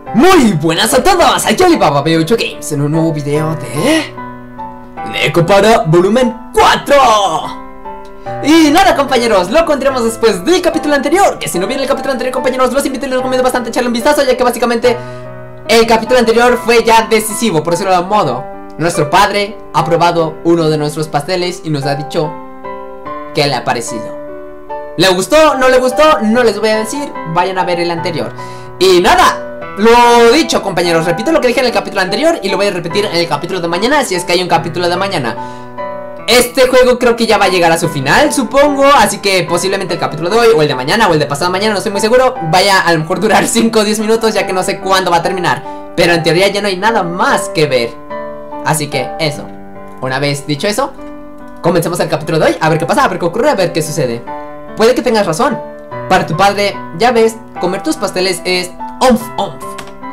Muy buenas a todos, aquí Alibaba B8 Games en un nuevo video de Neko para volumen 4. Y nada, compañeros, lo encontramos después del capítulo anterior. Que si no vieron el capítulo anterior, compañeros, los invito y les recomiendo bastante echarle un vistazo, ya que básicamente el capítulo anterior fue ya decisivo, por decirlo de algún modo. Nuestro padre ha probado uno de nuestros pasteles y nos ha dicho qué le ha parecido. ¿Le gustó? ¿No le gustó? No les voy a decir, vayan a ver el anterior. Y nada, lo dicho, compañeros, repito lo que dije en el capítulo anterior y lo voy a repetir en el capítulo de mañana, si es que hay un capítulo de mañana. Este juego creo que ya va a llegar a su final, supongo, así que posiblemente el capítulo de hoy, o el de mañana, o el de pasado mañana, no estoy muy seguro, vaya a lo mejor durar 5 o 10 minutos, ya que no sé cuándo va a terminar. Pero en teoría ya no hay nada más que ver. Así que eso, una vez dicho eso, comencemos el capítulo de hoy, a ver qué pasa, a ver qué ocurre, a ver qué sucede. Puede que tengas razón. Para tu padre, ya ves, comer tus pasteles es omf, omf.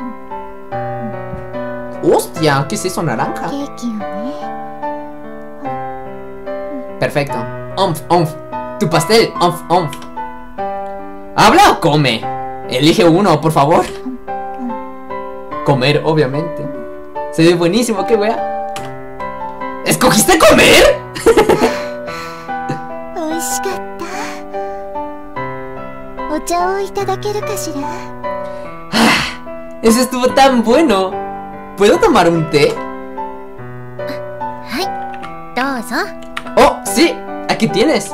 Hostia, ¿qué es eso, naranja? Perfecto, omf, omf. Tu pastel, omf, omf. ¿Habla o come? Elige uno, por favor. Comer, obviamente. Se ve buenísimo, qué wea. ¿Escogiste comer? Eso estuvo tan bueno. ¿Puedo tomar un té? Oh, sí, aquí tienes.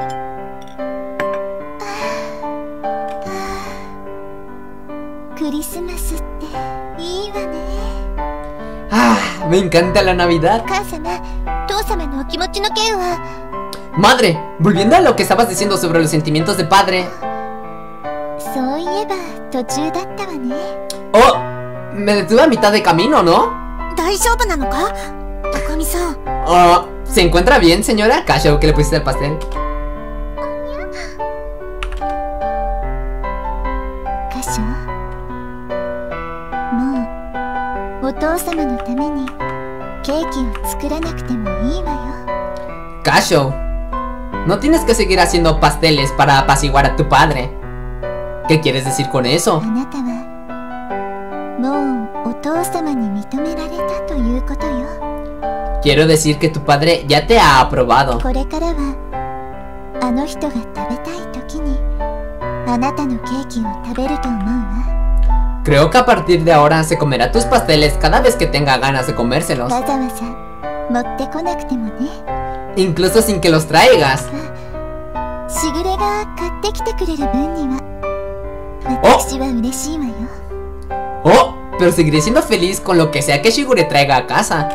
Me encanta la Navidad. Madre, volviendo a lo que estabas diciendo sobre los sentimientos de padre. Oh, me detuve a mitad de camino, ¿no? Oh, ¿se encuentra bien, señora? Kasho, ¿qué le pusiste al pastel? Kasho, no tienes que seguir haciendo pasteles para apaciguar a tu padre. ¿Qué quieres decir con eso? Quiero decir que tu padre ya te ha aprobado. Creo que a partir de ahora se comerá tus pasteles cada vez que tenga ganas de comérselos. Incluso sin que los traigas. Oh, pero seguiré siendo feliz con lo que sea que Shigure traiga a casa.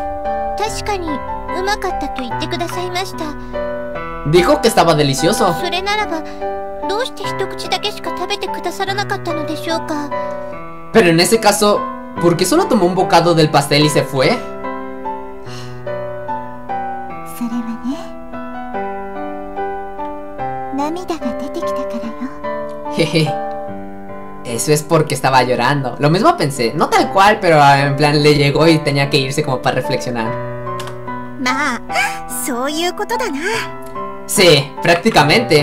Dijo que estaba delicioso. Pero en ese caso, ¿por qué solo tomó un bocado del pastel y se fue? Jeje. Eso es porque estaba llorando. Lo mismo pensé, no tal cual, pero en plan le llegó y tenía que irse como para reflexionar. Sí, prácticamente.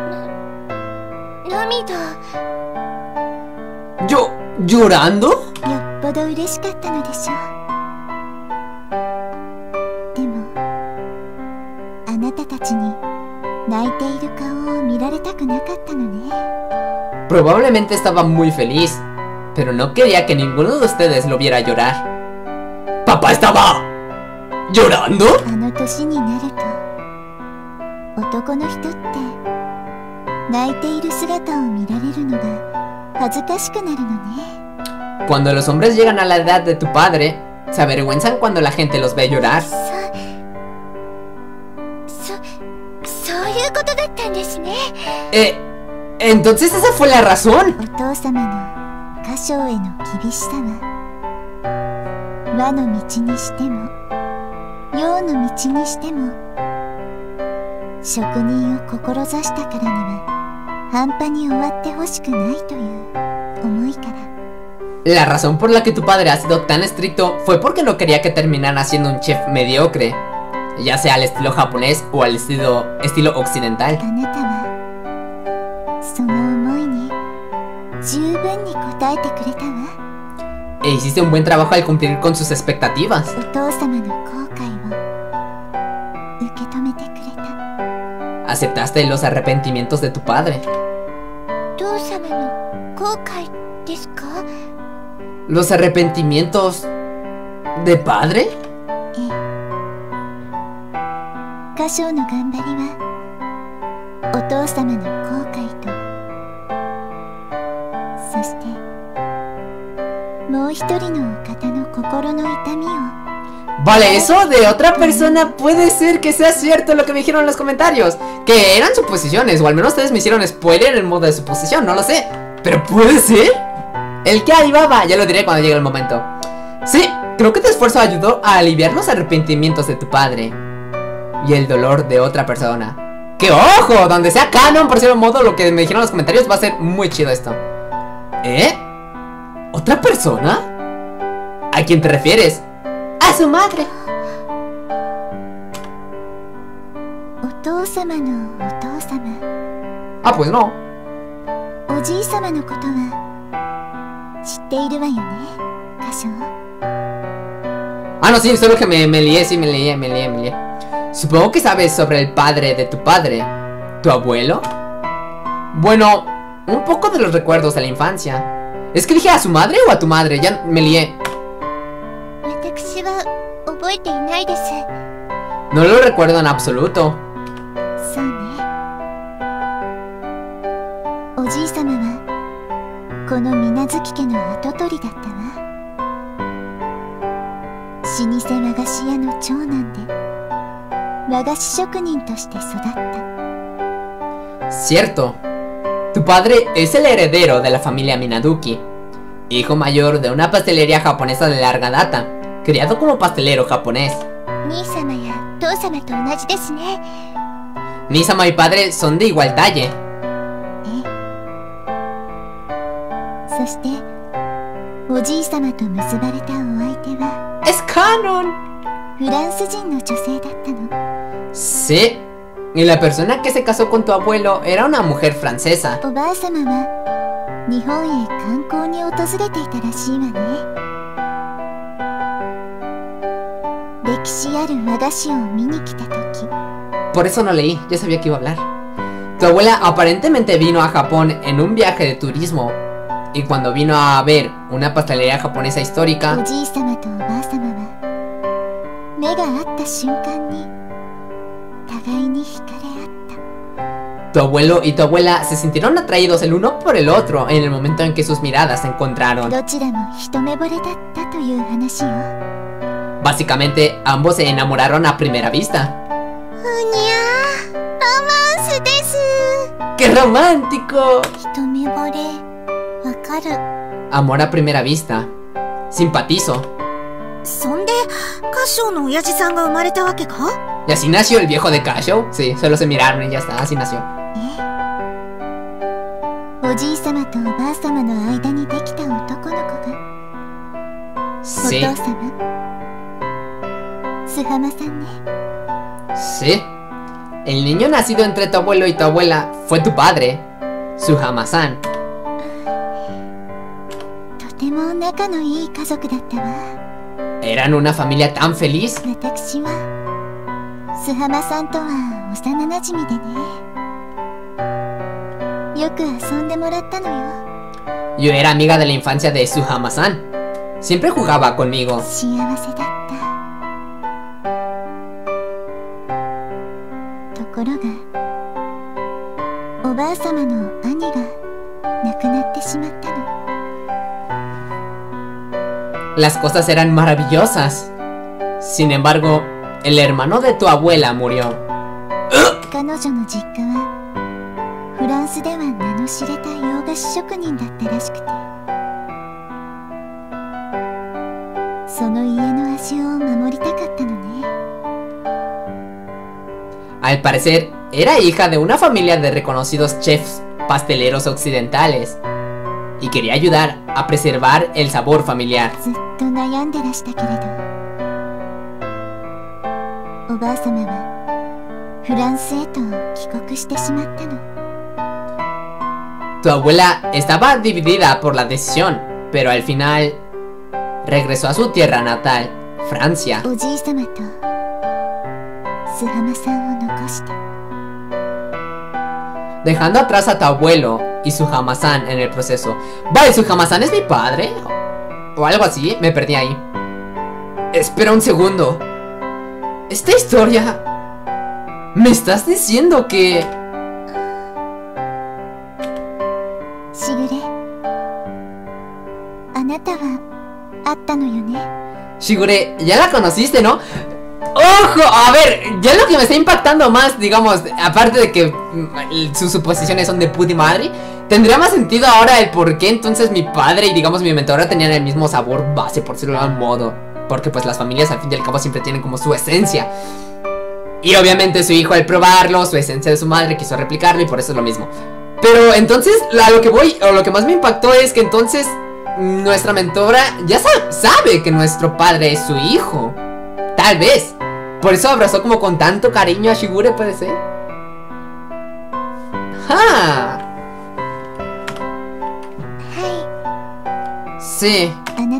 ¿Llorando? Probablemente estaba muy feliz, pero no quería que ninguno de ustedes lo viera llorar. ¿Papá estaba llorando? Cuando los hombres llegan a la edad de tu padre, se avergüenzan cuando la gente los ve llorar. Entonces esa fue la razón. La razón por la que tu padre ha sido tan estricto fue porque no quería que terminara siendo un chef mediocre, ya sea al estilo japonés o al estilo occidental. e hiciste un buen trabajo al cumplir con sus expectativas. Aceptaste los arrepentimientos de tu padre. ¿Los arrepentimientos de padre? Vale, eso de otra persona puede ser que sea cierto lo que me dijeron en los comentarios, que eran suposiciones, o al menos ustedes me hicieron spoiler en modo de suposición, no lo sé, pero puede ser. El que Alibaba, ya lo diré cuando llegue el momento. Sí, creo que tu esfuerzo ayudó a aliviar los arrepentimientos de tu padre y el dolor de otra persona. ¡Que ojo! Donde sea canon, por cierto modo, lo que me dijeron en los comentarios va a ser muy chido esto. ¿Otra persona? ¿A quién te refieres? ¡A su madre! Ah, pues no. Ah, no, sí, solo que me lié, sí, me lié. Supongo que sabes sobre el padre de tu padre. ¿Tu abuelo? Bueno, un poco de los recuerdos de la infancia. ¿Es que dije a su madre o a tu madre? Ya me lié. No lo recuerdo en absoluto. Cierto. Tu padre es el heredero de la familia Minaduki, hijo mayor de una pastelería japonesa de larga data, criado como pastelero japonés. Nisama y padre son de igual talle. ¡Es canon! Sí, y la persona que se casó con tu abuelo era una mujer francesa. Por eso no leí, ya sabía que iba a hablar. Tu abuela aparentemente vino a Japón en un viaje de turismo, y cuando vino a ver una pastelería japonesa histórica, tu abuelo y tu abuela se sintieron atraídos el uno por el otro en el momento en que sus miradas se encontraron. Básicamente, ambos se enamoraron a primera vista. ¡Qué romántico! Amor a primera vista. Simpatizo. ¿Y así nació el viejo de Kasho? Sí, solo se miraron y ya está, así nació. Sí. Sí. El niño nacido entre tu abuelo y tu abuela fue tu padre, Suhama-san. Eran una familia tan feliz. Yo era amiga de la infancia de Suhama-san. Siempre jugaba conmigo. Las cosas eran maravillosas. Sin embargo, el hermano de tu abuela murió. Al parecer, era hija de una familia de reconocidos chefs pasteleros occidentales y quería ayudar a preservar el sabor familiar. Tu abuela estaba dividida por la decisión, pero al final regresó a su tierra natal, Francia. Dejando atrás a tu abuelo y su Hama-san en el proceso. Vale, ¿su Hama-san es mi padre? O algo así, me perdí ahí. Espera un segundo. Esta historia... ¿Me estás diciendo que...? Shigure, ya la conociste, ¿no? ¡Ojo! A ver, ya lo que me está impactando más, digamos, aparte de que sus suposiciones son de puta madre, tendría más sentido ahora el por qué entonces mi padre y digamos mi mentora tenían el mismo sabor base, por decirlo de algún modo. Porque pues las familias al fin y al cabo siempre tienen como su esencia. Y obviamente su hijo al probarlo, su esencia de su madre quiso replicarlo y por eso es lo mismo. Pero entonces, a lo que voy, o lo que más me impactó es que entonces nuestra mentora ya sabe que nuestro padre es su hijo. Tal vez. Por eso abrazó como con tanto cariño a Shigure, ¿puede ser? ¡Ja! Sí.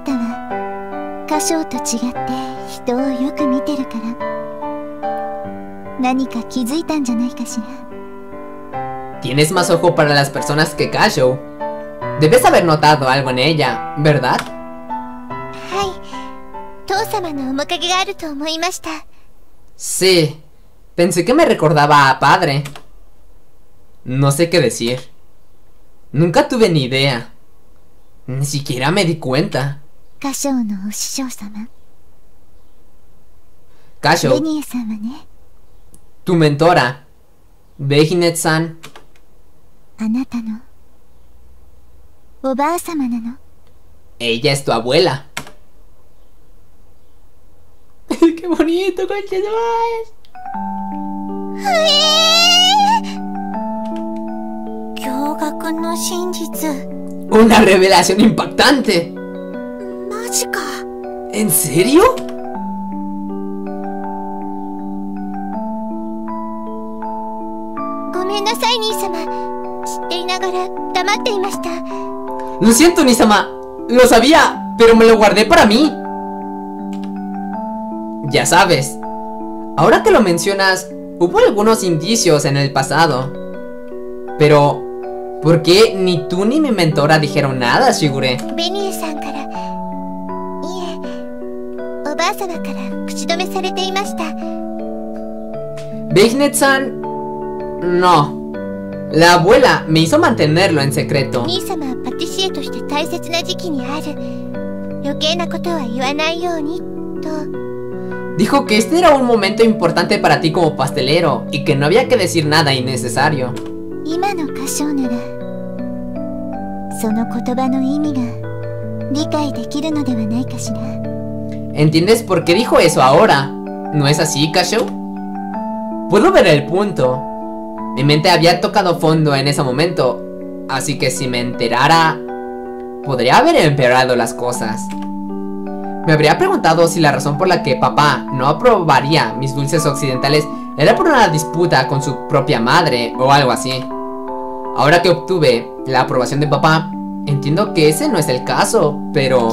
Tienes más ojo para las personas que Kashou. Debes haber notado algo en ella, ¿verdad? Sí, pensé que me recordaba a padre. No sé qué decir. Nunca tuve ni idea. Ni siquiera me di cuenta. Kashou, tu mentora, Behinet-san. Ella es tu abuela. ¡Qué bonito, concha de madre! ¡Una revelación impactante! ¿En serio? Lo siento, Nisama. Lo sabía, pero me lo guardé para mí. Ya sabes. Ahora que lo mencionas, hubo algunos indicios en el pasado. Pero, ¿por qué ni tú ni mi mentora dijeron nada, Shigure? Behinet-san... No. La abuela me hizo mantenerlo en secreto. Dijo que este era un momento importante para ti como pastelero y que no había que decir nada innecesario. ¿Entiendes por qué dijo eso ahora? ¿No es así, Kashou? Puedo ver el punto. Mi mente había tocado fondo en ese momento, así que si me enterara, podría haber empeorado las cosas. Me habría preguntado si la razón por la que papá no aprobaría mis dulces occidentales era por una disputa con su propia madre o algo así. Ahora que obtuve la aprobación de papá, entiendo que ese no es el caso, pero...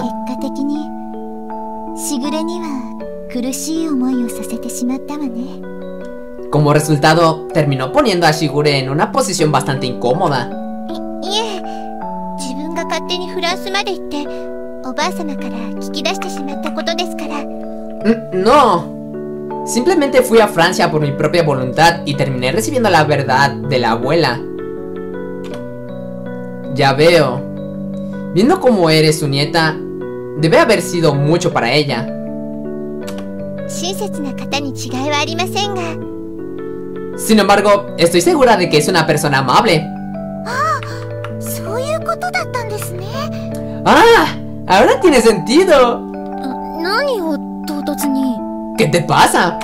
Como resultado, terminó poniendo a Shigure en una posición bastante incómoda. No. Simplemente fui a Francia por mi propia voluntad y terminé recibiendo la verdad de la abuela. Ya veo. Viendo cómo eres su nieta, debe haber sido mucho para ella. Sin embargo, estoy segura de que es una persona amable. ¡Ah! ¡Ahora tiene sentido! ¿Qué te pasa?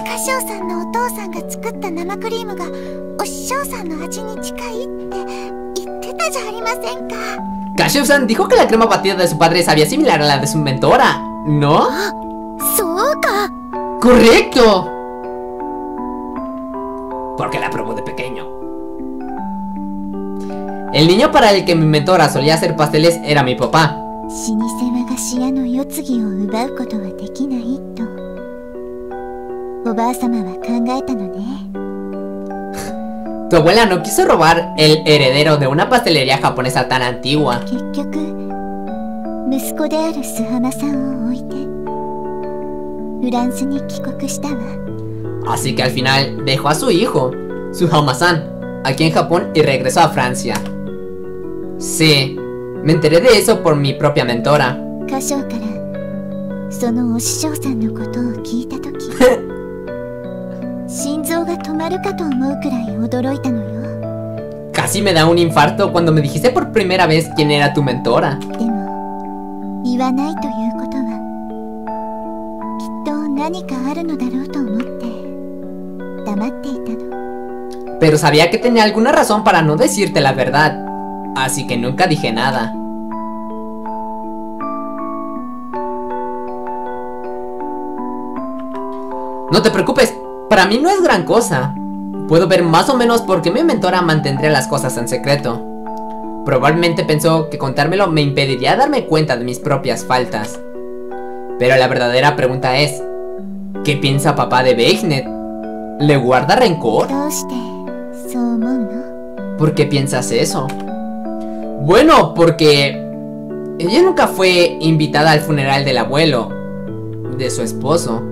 Kashou-san dijo que la crema batida de su padre sabía similar a la de su mentora, ¿no? ¡Correcto! Porque la probó de pequeño. El niño para el que mi mentora solía hacer pasteles era mi papá. かし屋の世継ぎを奪うことはできないとおばあさまは考えたのね。 Tu abuela no quiso robar el heredero de una pastelería japonesa tan antigua. 結局息子であるスハマさんを置いてフランスに帰国したわ。 Así que al final dejó a su hijo, Suhama-san, aquí en Japón y regresó a Francia. Sí, me enteré de eso por mi propia mentora. 歌唱からそのお師匠さんのことを聞いたとき心臓が止まるかと思うくらい驚いたのよ。 Casi me da un infarto cuando me dijiste por primera vez quién era tu mentora. でも言わないということはきっと何かあるのだろうと思って黙っていたの。 Pero sabía que tenía alguna razón para no decirte la verdad, así que nunca dije nada. No te preocupes, para mí no es gran cosa. Puedo ver más o menos por qué mi mentora mantendría las cosas en secreto. Probablemente pensó que contármelo me impediría darme cuenta de mis propias faltas. Pero la verdadera pregunta es, ¿qué piensa papá de Beignet? ¿Le guarda rencor? どうしてそう思うの？ ¿Por qué piensas eso? Bueno, porque ella nunca fue invitada al funeral del abuelo, de su esposo.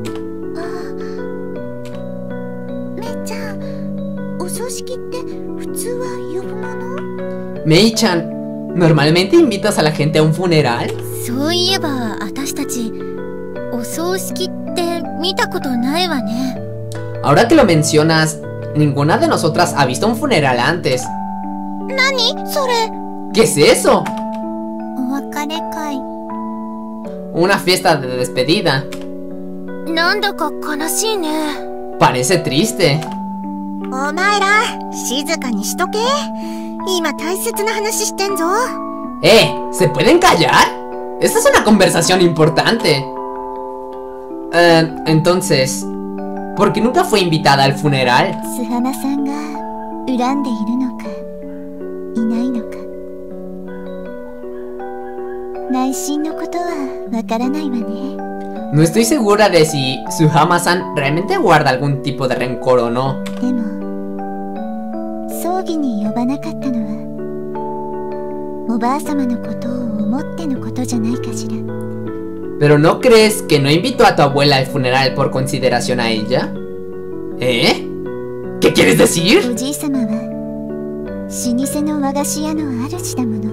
めいちゃん、お葬式って普通は呼ぶもの？ Mei-chan, ¿normalmente invitas a la gente a un funeral? そういえば私たちお葬式って見たことないわね。 Ahora que lo mencionas, ninguna de nosotras ha visto un funeral antes. 何それ？ ¿Qué es eso? お別れ会。 Una fiesta de despedida. なんだか悲しいね。 Parece triste. お前ら静かにしとけ。今大切な話してんぞ。 ¿Se pueden callar? Esta es una conversación importante. Entonces, ¿por qué nunca fue invitada al funeral? スハマさんが恨んでいるのかいないのか内心のことはわからないわね。 No estoy segura de si Suhama-san realmente guarda algún tipo de rencor o no. でも葬儀に呼ばなかったのはおばあさまのことを思ってのことじゃないかしら。 ¿Pero no crees que no invitó a tu abuela al funeral por consideración a ella? ¿Qué quieres お decir? じいさまは老舗の和菓子屋の主だもの。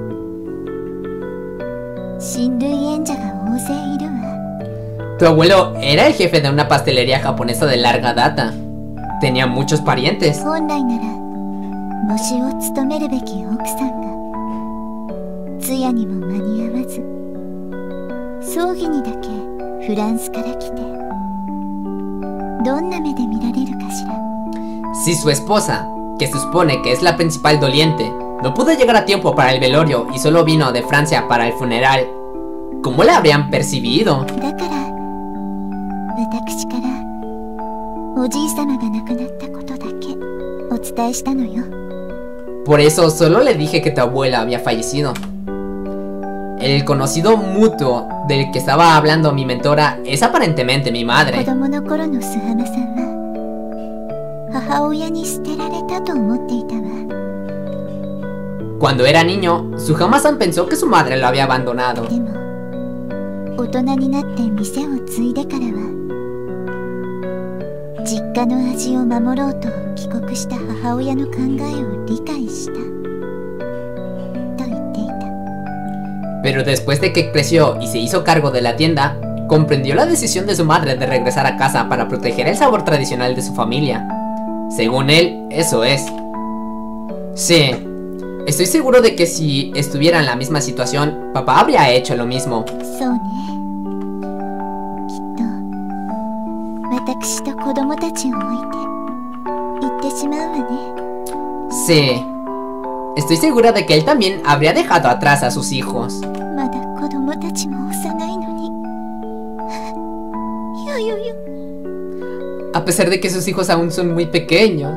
親類縁者が大勢いるわ。 Tu abuelo era el jefe de una pastelería japonesa de larga data. Tenía muchos parientes. 本来なら喪主を務めるべき奥さんが通夜にも間に合わず葬儀にだけフランスから来てどんな目で見られるかしら。 Si su esposa, que se supone que es la principal doliente, no pudo llegar a tiempo para el velorio y solo vino de Francia para el funeral, ¿cómo la habrían percibido? だから私からおじいさまが亡くなったことだけお伝えしたのよ。 Por eso solo le dije que tu abuela había fallecido. El conocido mutuo del que estaba hablando mi mentora es aparentemente mi 子 madre. 供の頃のスハマさんは母親に捨てられたと思っていたわ。 Cuando era niño, Suhama-san pensó que su madre lo había abandonado. でも大人になって店を継いでからは実家の味を守ろうと帰国した母親の考えを理解したと言っていた。 Pero después de que creció y se hizo cargo de la tienda, comprendió la decisión de su madre de regresar a casa para proteger el sabor tradicional de su familia. Según él, eso es. Sí, estoy seguro de que si estuviera en la misma situación, papá habría hecho lo mismo. そうね。きっと私と子供たちを置いて行ってしまうわね。 Sí, estoy segura de que él también habría dejado atrás a sus hijos. まだ子供たちも幼いのに。よよよ。 A pesar de que sus hijos aún son muy pequeños.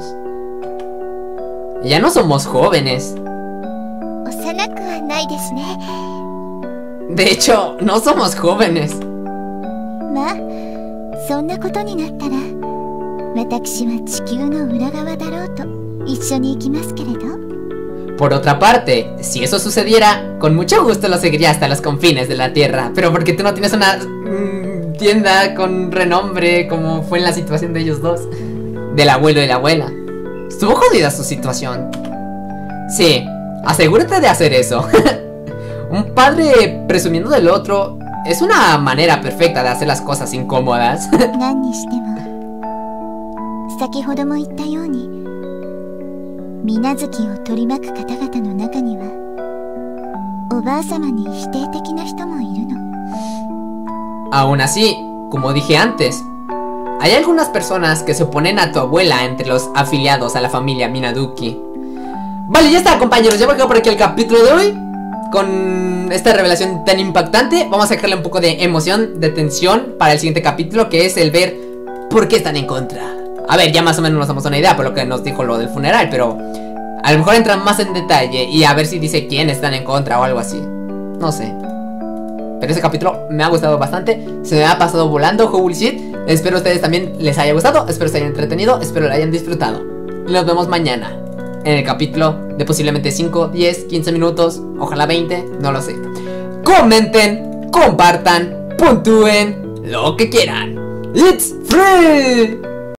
Ya no somos jóvenes. 幼くはないですね。 De hecho, no somos jóvenes. まあそんなことになったら私は地球の裏側だろうと一緒に行きますけれど。 Por otra parte, si eso sucediera, con mucho gusto lo seguiría hasta los confines de la Tierra. Pero porque tú no tienes una tienda con renombre como fue en la situación de ellos dos, del abuelo y la abuela. Estuvo jodida su situación. Sí, asegúrate de hacer eso. Un padre presumiendo del otro es una manera perfecta de hacer las cosas incómodas. 何にしても先ほども言ったように水無月を取り巻く方々の中にはおばあ様に否定的な人もいるの。 Aún así, como dije antes, hay algunas personas que se oponen a tu abuela entre los afiliados a la familia Minaduki. Vale, ya está, compañeros, ya me quedo por aquí el capítulo de hoy. Con esta revelación tan impactante, vamos a sacarle un poco de emoción, de tensión para el siguiente capítulo, que es el ver por qué están en contra. A ver, ya más o menos nos damos una idea por lo que nos dijo lo del funeral, pero a lo mejor entran más en detalle y a ver si dice quién están en contra o algo así. No sé. Pero ese capítulo me ha gustado bastante, se me ha pasado volando, holy shit. Espero a ustedes también les haya gustado, espero se hayan entretenido, espero lo hayan disfrutado. Y nos vemos mañana en el capítulo de posiblemente 5, 10, 15 minutos, ojalá 20, no lo sé. Comenten, compartan, puntúen, lo que quieran. It's free.